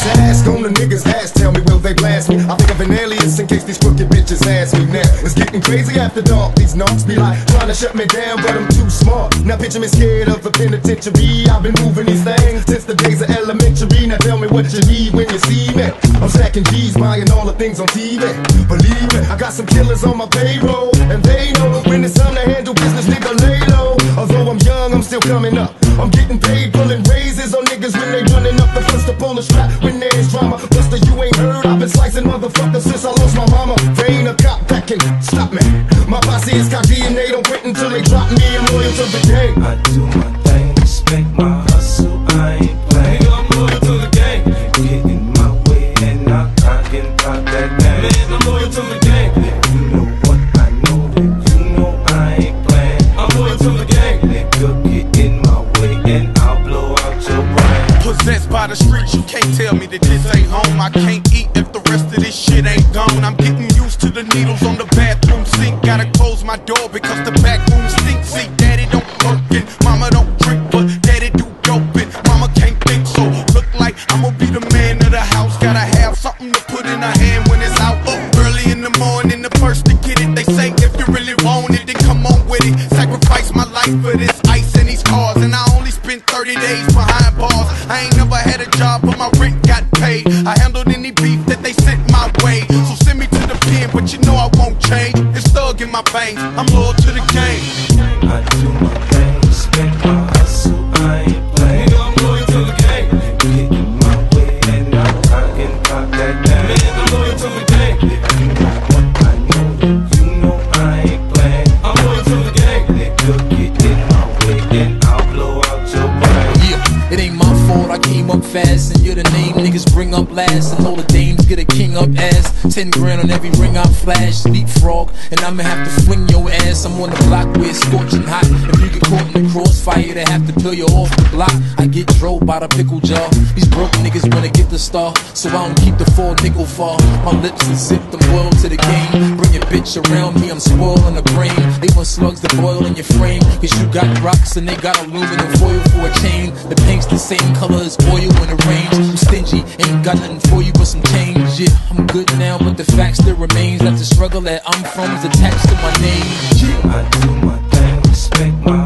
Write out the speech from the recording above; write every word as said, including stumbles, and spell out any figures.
task on the niggas' ass. Tell me, will they blast me? I think of an alias in case these crooked bitches ask me now. It's getting crazy after dark. These knocks be like trying to shut me down, but I'm too smart. Now picture me scared of the penitentiary. I've been moving these things since the days of elementary. Now tell me what you need when you see me. I'm stacking G's, buying all the things on T V. Believe me, I got some killers on my payroll, and they know when it's time to handle business, nigga, lay low. Although I'm young, I'm still coming up. I'm getting paid, pulling raises on niggas when they running up the first to pull the strap when there's drama. Buster, you ain't heard, I've been slicing motherfuckers since I lost my mama. There ain't a cop that can stop me. My posse is cocky and they don't quit until they drop me. I'm loyal to the game. I do my thing, respect my hustle, I ain't playing. I'm loyal to the game. Get in my way and I, I can pop that thing. Man, I'm loyal to the game. You know what I know, you know I ain't playing. I'm loyal to the game. Nigga, get in my way and I'll blow out your brain. Possessed by the streets, you can't tell me that this ain't home. I can't eat if the rest of this shit ain't gone. I'm getting used to the needles on the bathroom sink. Gotta close my door because the back room stinks. See, daddy don't work and mama don't drink, but daddy do dope and mama can't think. So look like I'ma be the man of the house. Gotta have something to put in her hand when it's out. Up early in the morning, the first to get it. They say if you really want it, then come on with it. Sacrifice my life for this ice and these cars, and I only spent thirty days behind bars. I ain't never had a job, but my rent got paid. I handled any beef that they sent my way. So send me to the pen, but you know I won't change. It's thug in my veins, I'm loyal to the game. I do my thing, respect my hustle, I ain't playing. I'm loyal to the game. Get in my way and I, I can pop that thing. Man, I'm loyal to the game. You know what I know, you know I ain't playing. I'm loyal to the game. Nigga, get in my way and I'll blow out your brain. Yeah, it ain't my fault, I came up fast, and you're the name niggas bring up last. And all the dames get a king up ass. Ten grand on every ring I flash. Leapfrog, and I'ma have to fling your ass. I'm on the block where it's scorching hot. If you get caught in the crossfire, they have to peel you off the block. I get drove by the pickle jar. These broke niggas wanna get the star, so I don't keep the four nickel far. My lips and zip them boil to the game. Bring your bitch around me, I'm spoiling the brain. They want slugs to boil in your frame, cause you got rocks and they got aluminum foil for a chain. The paint's the same color as oil in the range. I'm stingy, ain't got nothing for you but some change. Yeah, I'm good now, but the fact still remains that the struggle that I'm from is attached to my name. Yeah. I do my thing, respect my